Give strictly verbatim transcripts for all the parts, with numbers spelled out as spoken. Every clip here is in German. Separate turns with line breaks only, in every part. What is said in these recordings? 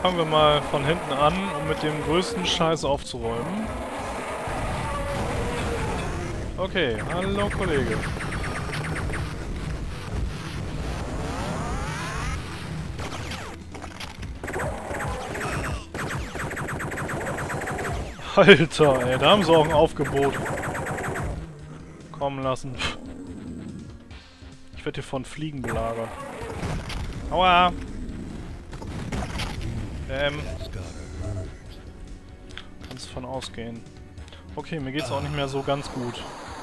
Fangen wir mal von hinten an, um mit dem größten Scheiß aufzuräumen. Okay, hallo Kollege. Alter, ey, da haben sie auch ein Aufgebot kommen lassen. Ich werde hier von Fliegen belagert. Aua! Ähm. Kannst von ausgehen. Okay, mir geht's auch nicht mehr so ganz gut.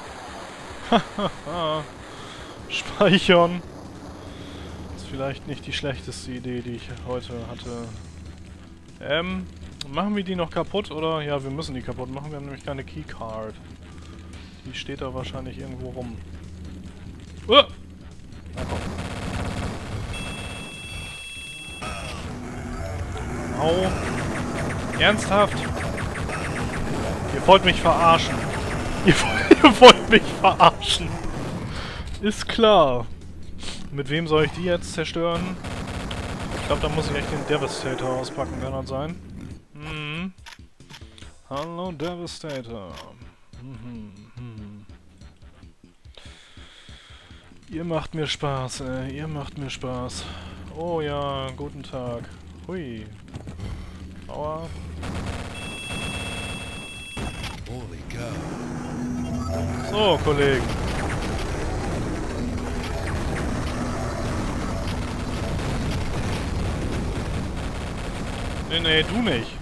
Speichern. Ist vielleicht nicht die schlechteste Idee, die ich heute hatte. Ähm. Machen wir die noch kaputt, oder? Ja, wir müssen die kaputt machen. Wir haben nämlich keine Keycard. Die steht da wahrscheinlich irgendwo rum. Uh! Na komm. Au. Ernsthaft? Ihr wollt mich verarschen. Ihr, ihr wollt mich verarschen. Ist klar. Mit wem soll ich die jetzt zerstören? Ich glaube, da muss ich echt den Devastator auspacken, kann das sein? Mhm. Hallo Devastator. Mhm. Mhm. Ihr macht mir Spaß, ey. Ihr macht mir Spaß. Oh ja, guten Tag. Hui. Aua. So, Kollegen. Nee, nee, du nicht.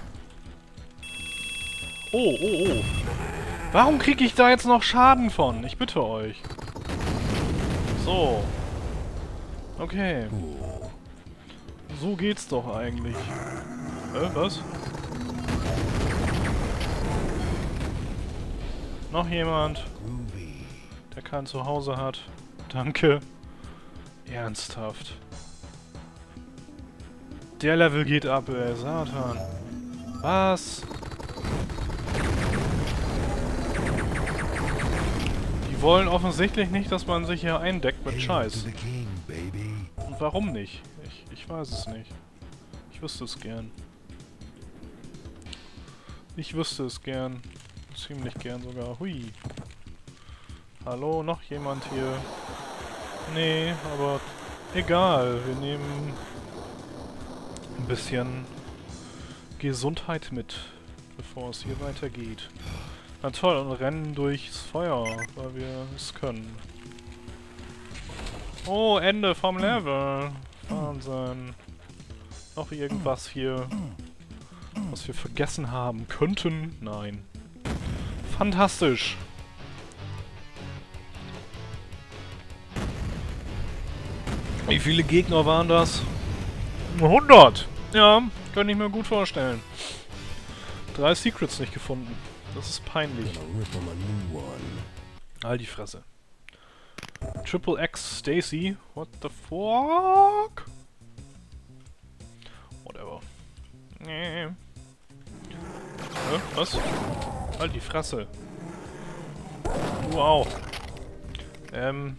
Oh, oh, oh. Warum kriege ich da jetzt noch Schaden von? Ich bitte euch. So. Okay. So geht's doch eigentlich. Äh, was? Noch jemand, der kein Zuhause hat. Danke. Ernsthaft. Der Level geht ab, ey. Satan. Was? Die wollen offensichtlich nicht, dass man sich hier eindeckt mit Scheiß. Und warum nicht? Ich, ich weiß es nicht. Ich wüsste es gern. Ich wüsste es gern. Ziemlich gern sogar. Hui. Hallo, noch jemand hier? Nee, aber egal. Wir nehmen ein bisschen Gesundheit mit, bevor es hier weitergeht. Na toll, und rennen durchs Feuer, weil wir es können. Oh, Ende vom Level. Wahnsinn. Noch irgendwas hier, was wir vergessen haben könnten? Nein. Fantastisch. Wie viele Gegner waren das? hundert! Ja, könnte ich mir gut vorstellen. Drei Secrets nicht gefunden. Das ist peinlich. Halt die Fresse. Triple X Stacy. What the fuck? Whatever. Nee. Hä? Was? Halt die Fresse. Du auch. Ähm.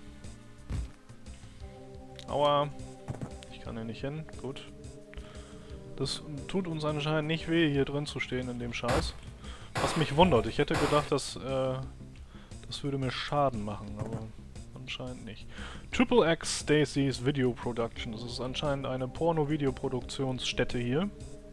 Aua. Ich kann hier nicht hin. Gut. Das tut uns anscheinend nicht weh, hier drin zu stehen in dem Scheiß. Was mich wundert. Ich hätte gedacht, dass, äh, das würde mir Schaden machen, aber anscheinend nicht. Triple X Stacy's Video Production. Das ist anscheinend eine Porno-Videoproduktionsstätte hier.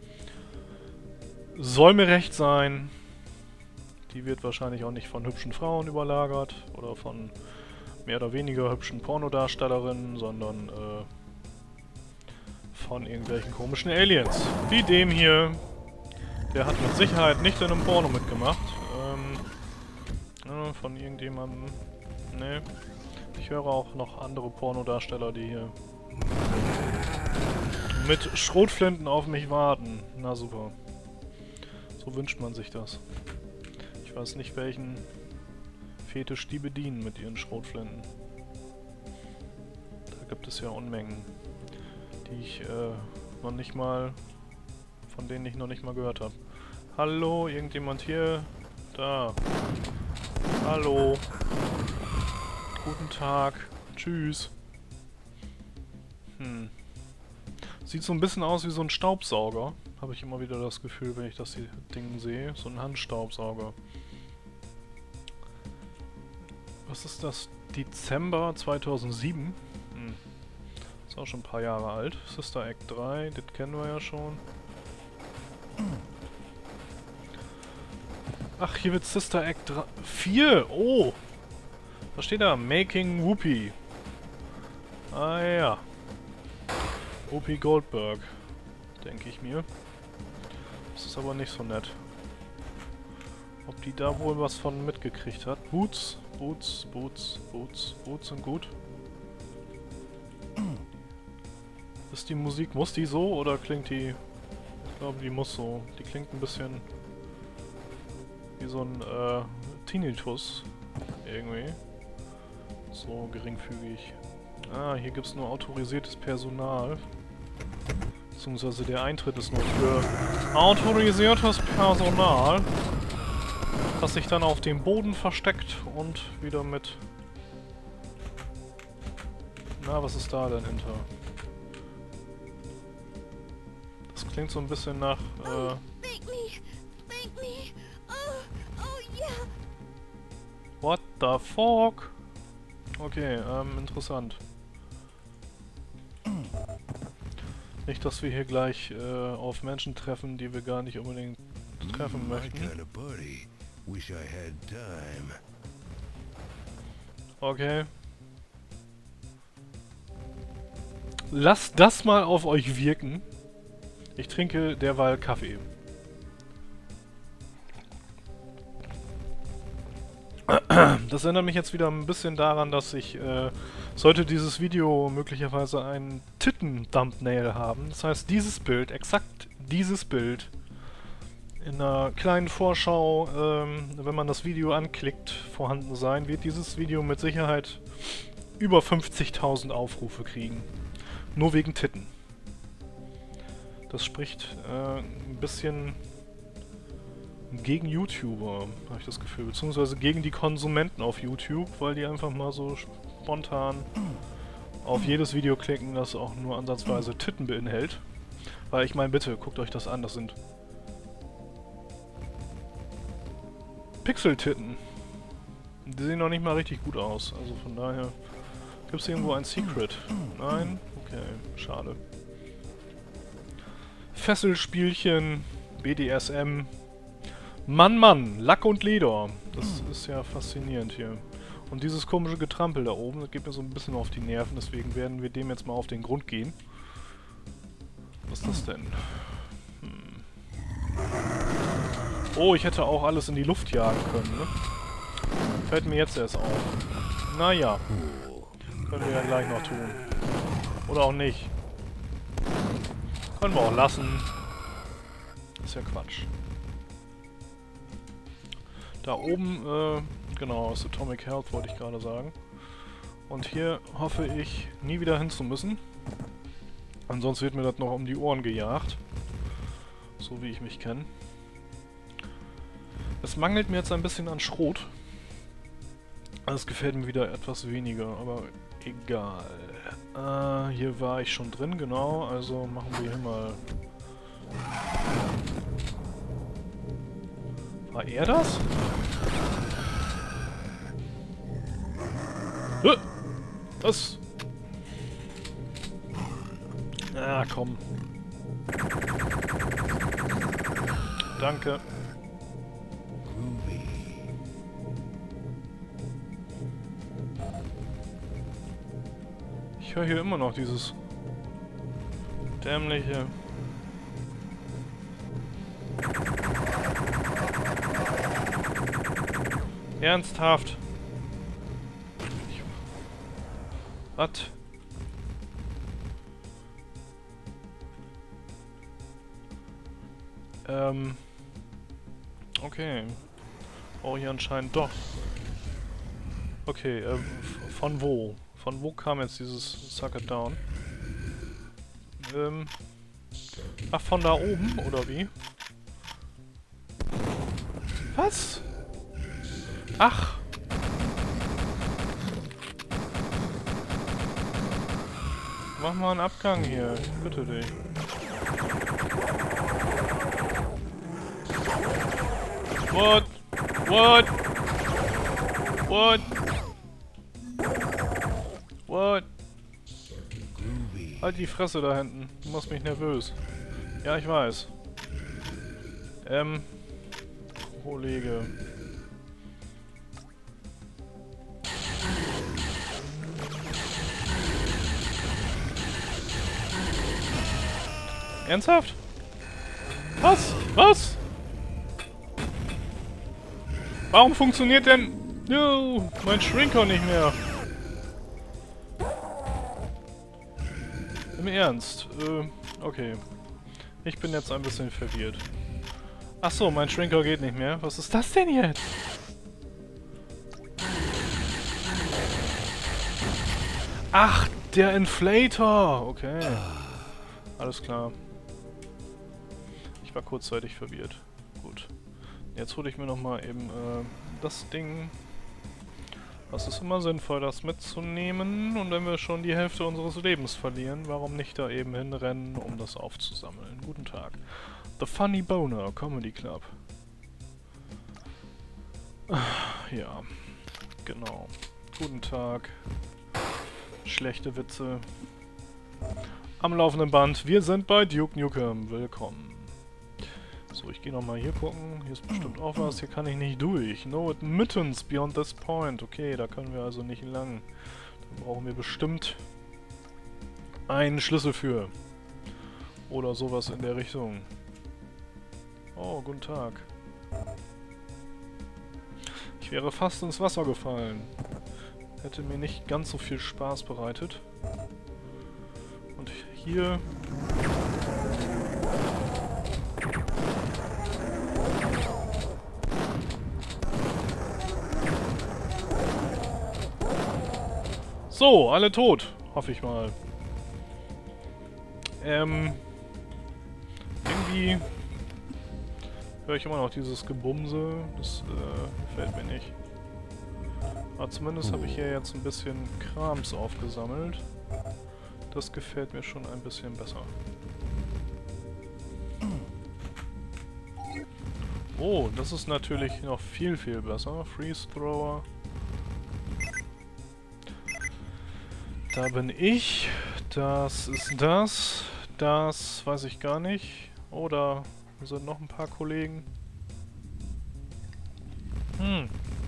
Soll mir recht sein. Die wird wahrscheinlich auch nicht von hübschen Frauen überlagert oder von mehr oder weniger hübschen Pornodarstellerinnen, sondern äh, von irgendwelchen komischen Aliens. Wie dem hier. Der hat mit Sicherheit nicht in einem Porno mitgemacht. Ähm, ja, von irgendjemandem. Nee. Ich höre auch noch andere Pornodarsteller, die hier mit Schrotflinten auf mich warten. Na super. So wünscht man sich das. Ich weiß nicht, welchen Fetisch die bedienen mit ihren Schrotflinten. Da gibt es ja Unmengen, die ich äh, noch nicht mal, von denen ich noch nicht mal gehört habe. Hallo, irgendjemand hier? Da. Hallo. Guten Tag. Tschüss. Hm. Sieht so ein bisschen aus wie so ein Staubsauger. Habe ich immer wieder das Gefühl, wenn ich das Ding sehe. So ein Handstaubsauger. Was ist das? Dezember zweitausendsieben? Hm. Ist auch schon ein paar Jahre alt. Sister Act drei, das kennen wir ja schon. Ach, hier wird Sister Act vier! Oh! Was steht da? Making Whoopi. Ah ja. Whoopi Goldberg. Denke ich mir. Das ist aber nicht so nett. Ob die da wohl was von mitgekriegt hat? Boots, Boots, Boots, Boots, Boots sind gut. Ist die Musik, muss die so oder klingt die... Ich glaube, die muss so. Die klingt ein bisschen wie so ein äh, Tinnitus. Irgendwie. So geringfügig. Ah, hier gibt es nur autorisiertes Personal. Beziehungsweise der Eintritt ist nur für autorisiertes Personal, das sich dann auf dem Boden versteckt und wieder mit... Na, was ist da denn hinter? Das klingt so ein bisschen nach... Äh What the fuck? Okay, ähm, interessant. Nicht, dass wir hier gleich äh, auf Menschen treffen, die wir gar nicht unbedingt treffen möchten. Okay. Lasst das mal auf euch wirken. Ich trinke derweil Kaffee. Das erinnert mich jetzt wieder ein bisschen daran, dass ich, äh, sollte dieses Video möglicherweise einen Titten-Thumbnail haben. Das heißt, dieses Bild, exakt dieses Bild, in einer kleinen Vorschau, ähm, wenn man das Video anklickt, vorhanden sein, wird dieses Video mit Sicherheit über fünfzigtausend Aufrufe kriegen. Nur wegen Titten. Das spricht äh, ein bisschen... gegen YouTuber, habe ich das Gefühl, beziehungsweise gegen die Konsumenten auf YouTube, weil die einfach mal so spontan auf jedes Video klicken, das auch nur ansatzweise Titten beinhält. Weil ich meine, bitte, guckt euch das an, das sind Pixel-Titten. Die sehen noch nicht mal richtig gut aus, also von daher... Gibt es irgendwo ein Secret? Nein? Okay, schade. Fesselspielchen, B D S M... Mann, Mann, Lack und Leder. Das ist ja faszinierend hier. Und dieses komische Getrampel da oben, das geht mir so ein bisschen auf die Nerven, deswegen werden wir dem jetzt mal auf den Grund gehen. Was ist das denn? Hm. Oh, ich hätte auch alles in die Luft jagen können, ne? Fällt mir jetzt erst auf. Naja. Können wir ja gleich noch tun. Oder auch nicht. Können wir auch lassen. Ist ja Quatsch. Da oben, äh, genau, ist Atomic Health, wollte ich gerade sagen. Und hier hoffe ich, nie wieder hin zu müssen. Ansonsten wird mir das noch um die Ohren gejagt. So wie ich mich kenne. Es mangelt mir jetzt ein bisschen an Schrot. Das gefällt mir wieder etwas weniger, aber egal. Äh, hier war ich schon drin, genau, also machen wir hier mal... War er das? Äh, das... Ah, komm. Danke. Ich höre hier immer noch dieses dämliche... Ernsthaft? Ich... Was? Ähm... Okay. Oh, hier anscheinend doch. Okay, äh, von wo? Von wo kam jetzt dieses Suck It Down? Ähm... Ach, von da oben, oder wie? Was? Ach! Mach mal einen Abgang hier, ich bitte dich. What? What? What? What? Halt die Fresse da hinten. Du machst mich nervös. Ja, ich weiß. Ähm... Kollege. Ernsthaft? Was? Was? Warum funktioniert denn... No, mein Shrinker nicht mehr? Im Ernst? Äh, okay. Ich bin jetzt ein bisschen verwirrt. Ach so, mein Shrinker geht nicht mehr. Was ist das denn jetzt? Ach, der Inflator! Okay. Alles klar. Ich war kurzzeitig verwirrt. Gut. Jetzt hole ich mir nochmal eben äh, das Ding. Das ist immer sinnvoll, das mitzunehmen. Und wenn wir schon die Hälfte unseres Lebens verlieren, warum nicht da eben hinrennen, um das aufzusammeln? Guten Tag. The Funny Boner Comedy Club. Ja, genau. Guten Tag. Schlechte Witze. Am laufenden Band. Wir sind bei Duke Nukem. Willkommen. So, ich gehe nochmal hier gucken. Hier ist bestimmt auch was. Hier kann ich nicht durch. No admittance beyond this point. Okay, da können wir also nicht lang. Da brauchen wir bestimmt einen Schlüssel für. Oder sowas in der Richtung. Oh, guten Tag. Ich wäre fast ins Wasser gefallen. Hätte mir nicht ganz so viel Spaß bereitet. Und hier... So, alle tot. Hoffe ich mal. Ähm... Irgendwie... höre ich immer noch dieses Gebumse. Das äh, gefällt mir nicht. Aber zumindest habe ich hier jetzt ein bisschen Krams aufgesammelt. Das gefällt mir schon ein bisschen besser. Oh, das ist natürlich noch viel, viel besser. Freeze Thrower. Da bin ich. Das ist das. Das weiß ich gar nicht. Oder sind noch ein paar Kollegen. Hm.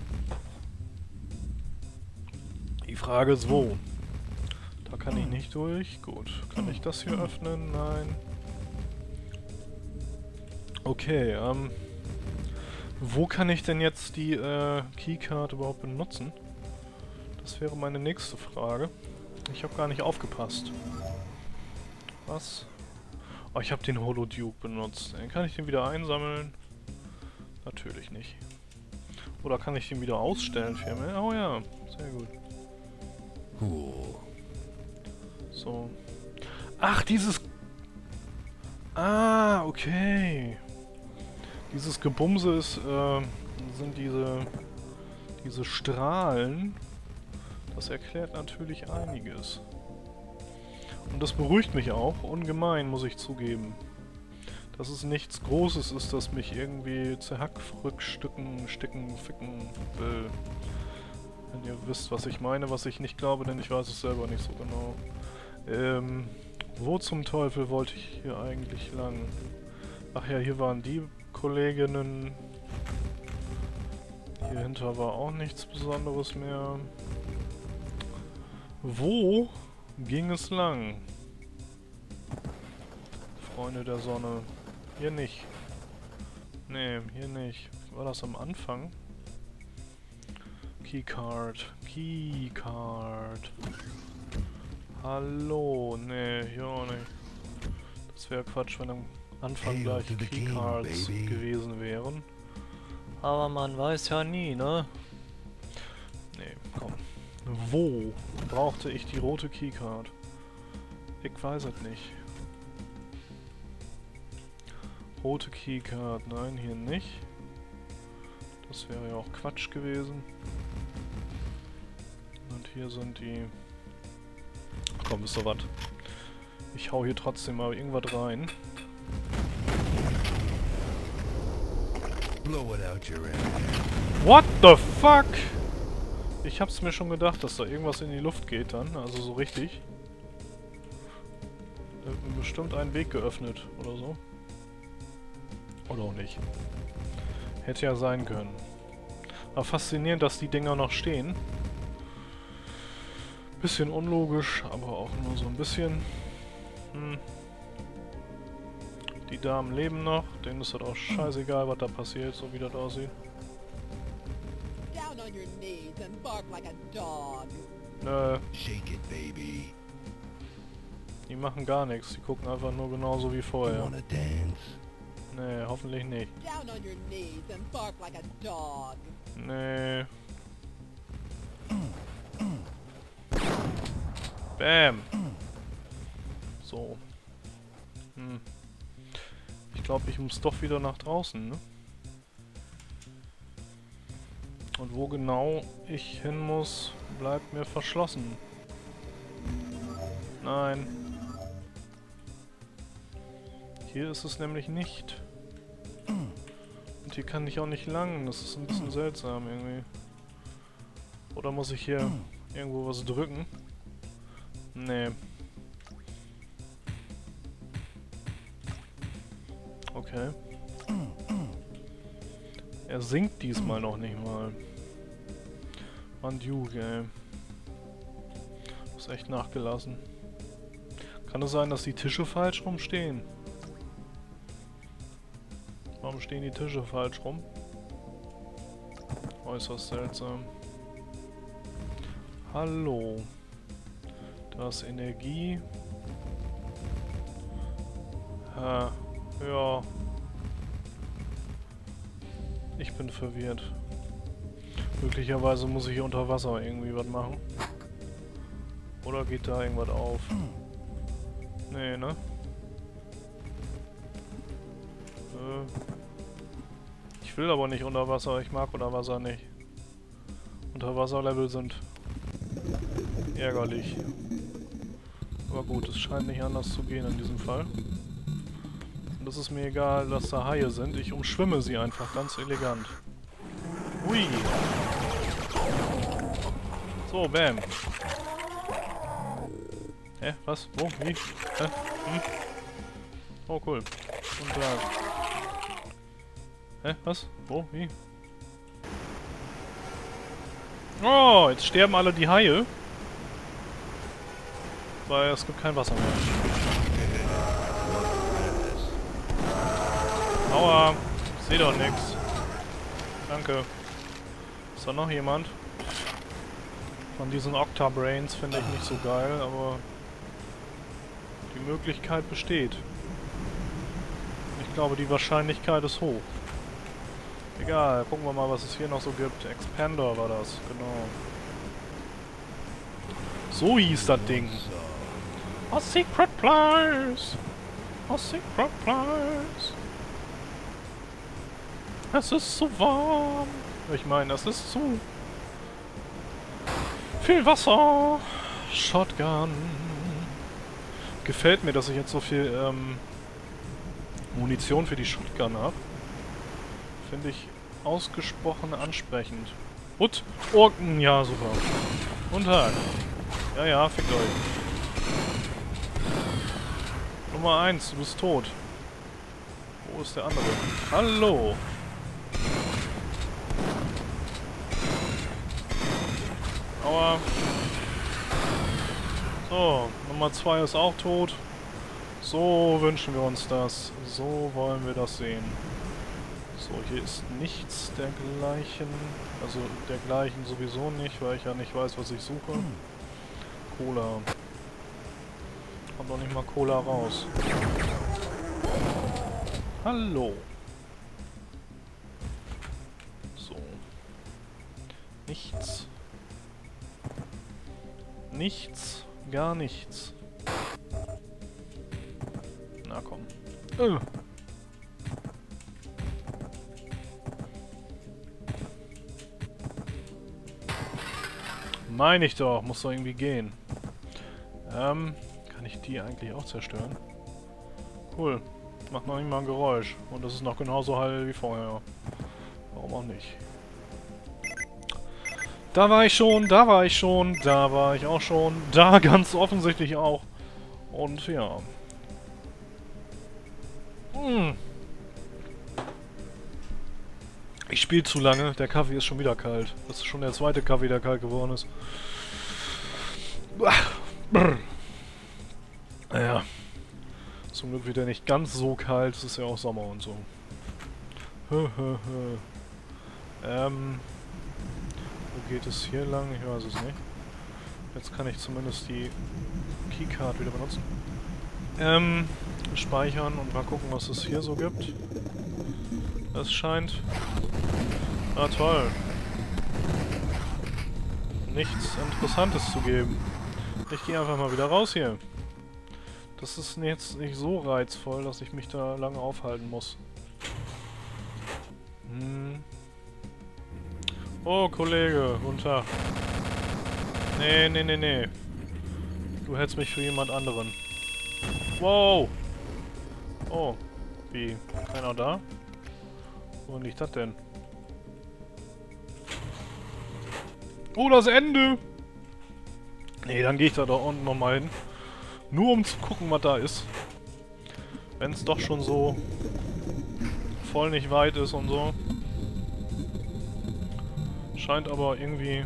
Die Frage ist wo. Da kann ich nicht durch. Gut. Kann ich das hier öffnen? Nein. Okay, ähm... wo kann ich denn jetzt die äh, Keycard überhaupt benutzen? Das wäre meine nächste Frage. Ich habe gar nicht aufgepasst. Was? Oh, ich habe den Holo-Duke benutzt. Kann ich den wieder einsammeln? Natürlich nicht. Oder kann ich den wieder ausstellen für mich? Oh ja, sehr gut. So. Ach, dieses... Ah, okay. Dieses Gebumse ist, äh, sind diese... diese Strahlen. Das erklärt natürlich einiges. Und das beruhigt mich auch, ungemein, muss ich zugeben. Dass es nichts Großes ist, das mich irgendwie zerhackfrückstücken, sticken, ficken will. Wenn ihr wisst, was ich meine, was ich nicht glaube, denn ich weiß es selber nicht so genau. Ähm, wo zum Teufel wollte ich hier eigentlich lang? Ach ja, hier waren die Kolleginnen. Hier hinter war auch nichts Besonderes mehr. Wo ging es lang? Freunde der Sonne. Hier nicht. Nee, hier nicht. War das am Anfang? Keycard. Keycard. Hallo. Nee, hier auch nicht. Das wäre Quatsch, wenn am Anfang gleich Keycards gewesen wären. Aber man weiß ja nie, ne? Nee, komm. Wo brauchte ich die rote Keycard? Ich weiß es nicht. Rote Keycard, nein, hier nicht. Das wäre ja auch Quatsch gewesen. Und hier sind die... Komm, wisst ihr was? Ich hau hier trotzdem mal irgendwas rein.
Blow it out your end.
What the fuck? Ich hab's mir schon gedacht, dass da irgendwas in die Luft geht dann, also so richtig. Da wird bestimmt einen Weg geöffnet oder so. Oder auch nicht. Hätte ja sein können. Aber faszinierend, dass die Dinger noch stehen. Bisschen unlogisch, aber auch nur so ein bisschen. Hm. Die Damen leben noch, denen ist das auch scheißegal, was da passiert, so wie das aussieht.
Down on your knees and bark like a dog.
Nö,
Shake it, baby.
die machen gar nichts, die gucken einfach nur genauso wie
You
vorher.
wanna dance?
Nee, hoffentlich nicht.
Down on your knees and bark like a dog.
Nee. Bam! So. Hm. Ich glaube, ich muss doch wieder nach draußen, ne? Und wo genau ich hin muss, bleibt mir verschlossen. Nein. Hier ist es nämlich nicht. Und hier kann ich auch nicht lang. Das ist ein bisschen seltsam irgendwie. Oder muss ich hier irgendwo was drücken? Nee. Okay. Er singt diesmal noch nicht mal. Mann, Duke, ey. Ist echt nachgelassen. Kann es sein, dass die Tische falsch rumstehen? Warum stehen die Tische falsch rum? Äußerst seltsam. Hallo. Da ist Energie. Äh, ja. Ich bin verwirrt. Möglicherweise muss ich hier unter Wasser irgendwie was machen. Oder geht da irgendwas auf? Nee, ne? Äh. Ich will aber nicht unter Wasser. Ich mag unter Wasser nicht. Unterwasserlevel sind ärgerlich. Aber gut, es scheint nicht anders zu gehen in diesem Fall. Und es ist mir egal, dass da Haie sind. Ich umschwimme sie einfach ganz elegant. Hui! So, bam. Hä? Was? Wo? Wie? Hä? Hm? Oh, cool. Und da. Hä? Was? Wo? Wie? Oh, jetzt sterben alle die Haie. Weil es gibt kein Wasser mehr. Aua! Ich seh doch nix. Danke. Ist da noch jemand? Von diesen Octabrains finde ich nicht so geil, aber die Möglichkeit besteht. Ich glaube, die Wahrscheinlichkeit ist hoch. Egal, gucken wir mal, was es hier noch so gibt. Expander war das, genau. So hieß das Ding. A secret place! A secret place! Es ist so warm! Ich meine, es ist zu viel Wasser! Shotgun! Gefällt mir, dass ich jetzt so viel ähm, Munition für die Shotgun habe. Finde ich ausgesprochen ansprechend. Und Orken, ja super. Und Tag. Ja, ja, fickt euch. Nummer eins, du bist tot. Wo ist der andere? Hallo! Aua. So, Nummer zwei ist auch tot. So wünschen wir uns das. So wollen wir das sehen. So, hier ist nichts dergleichen. Also dergleichen sowieso nicht, weil ich ja nicht weiß, was ich suche. Cola. Kommt doch nicht mal Cola raus. Hallo. So. Nichts. Nichts. Gar nichts. Na komm. Äh. Meine ich doch. Muss doch irgendwie gehen. Ähm... Kann ich die eigentlich auch zerstören? Cool. Macht noch nicht mal ein Geräusch. Und das ist noch genauso heil wie vorher. Warum auch nicht? Da war ich schon, da war ich schon, da war ich auch schon, da ganz offensichtlich auch. Und ja. Hm. Ich spiele zu lange, der Kaffee ist schon wieder kalt. Das ist schon der zweite Kaffee, der kalt geworden ist. Naja. Zum Glück wird er nicht ganz so kalt, es ist ja auch Sommer und so. ähm... Wo geht es hier lang? Ich weiß es nicht. Jetzt kann ich zumindest die Keycard wieder benutzen. Ähm, speichern und mal gucken, was es hier so gibt. Es scheint... Ah, toll. Nichts Interessantes zu geben. Ich gehe einfach mal wieder raus hier. Das ist jetzt nicht so reizvoll, dass ich mich da lange aufhalten muss. Hm. Oh, Kollege, guten Tag. Nee, nee, nee, nee. Du hältst mich für jemand anderen. Wow! Oh, wie? Keiner da? Wo liegt das denn? Oh, das Ende! Nee, dann gehe ich da doch unten nochmal hin. Nur um zu gucken, was da ist. Wenn es doch schon so voll nicht weit ist und so. Scheint aber irgendwie...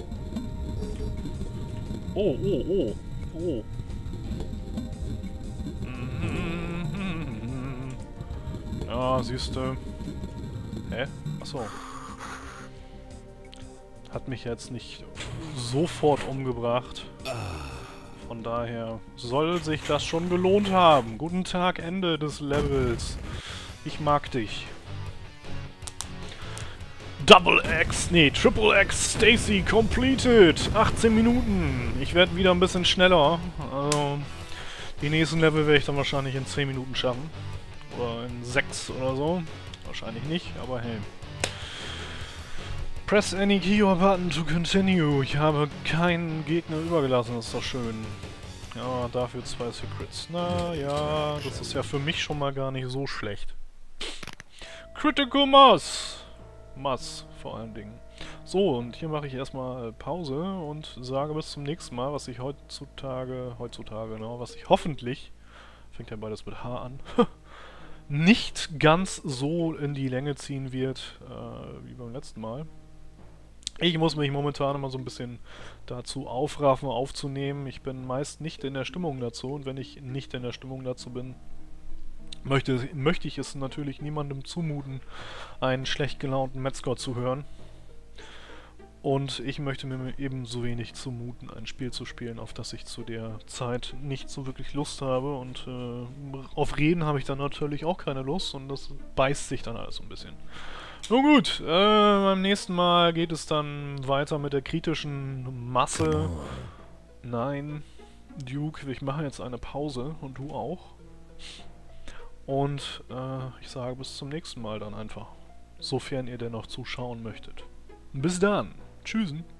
Oh, oh, oh, oh. Ja, siehste. Hä? Achso. Hat mich jetzt nicht sofort umgebracht. Von daher soll sich das schon gelohnt haben. Guten Tag, Ende des Levels. Ich mag dich. Double X, nee, Triple X, Stacy completed. achtzehn Minuten. Ich werde wieder ein bisschen schneller. Also, die nächsten Level werde ich dann wahrscheinlich in zehn Minuten schaffen. Oder in sechs oder so. Wahrscheinlich nicht, aber hey. Press any key or button to continue. Ich habe keinen Gegner übergelassen, das ist doch schön. Ja, dafür zwei Secrets. Na ja, das ist ja für mich schon mal gar nicht so schlecht. Critical Mass! Mass, vor allen Dingen. So, und hier mache ich erstmal Pause und sage bis zum nächsten Mal, was ich heutzutage, heutzutage, genau, was ich hoffentlich, fängt ja beides mit H an, nicht ganz so in die Länge ziehen wird, äh, wie beim letzten Mal. Ich muss mich momentan immer so ein bisschen dazu aufraffen, aufzunehmen. Ich bin meist nicht in der Stimmung dazu, und wenn ich nicht in der Stimmung dazu bin, möchte, möchte ich es natürlich niemandem zumuten, einen schlecht gelaunten Metzger zu hören. Und ich möchte mir ebenso wenig zumuten, ein Spiel zu spielen, auf das ich zu der Zeit nicht so wirklich Lust habe. Und äh, auf Reden habe ich dann natürlich auch keine Lust, und das beißt sich dann alles so ein bisschen. Nun gut, äh, beim nächsten Mal geht es dann weiter mit der kritischen Masse. Nein, Duke, ich mache jetzt eine Pause und du auch. Und äh, ich sage bis zum nächsten Mal dann einfach. Sofern ihr denn noch zuschauen möchtet. Bis dann. Tschüssen.